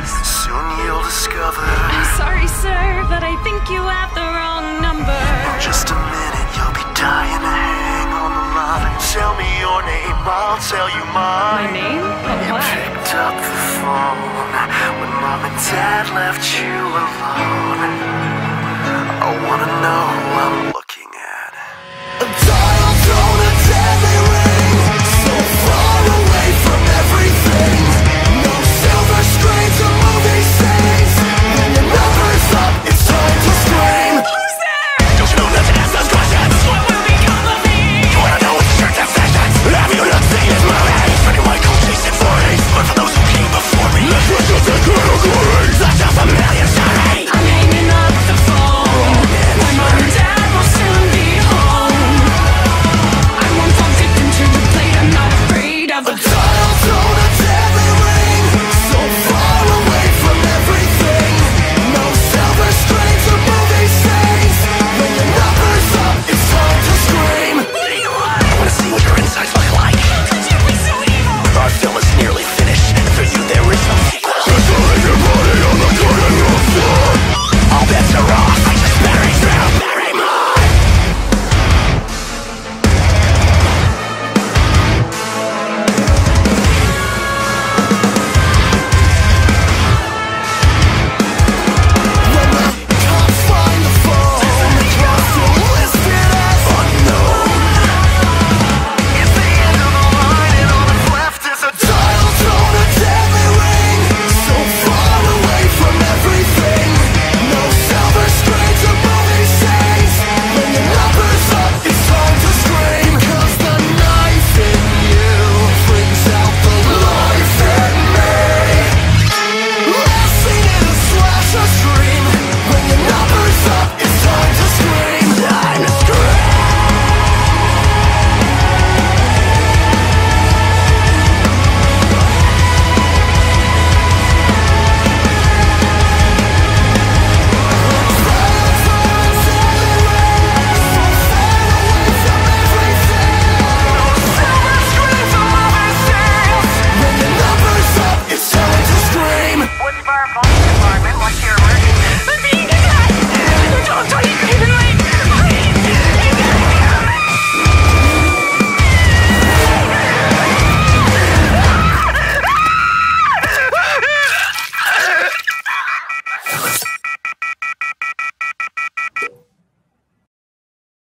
is. Soon you'll discover. I'm sorry, sir, but I think you have the wrong number. In just a minute, you'll be dying to hang on the line. Tell me your name, I'll tell you My mine. name? But You why? picked up the phone when mom and dad left you alone. I wanna know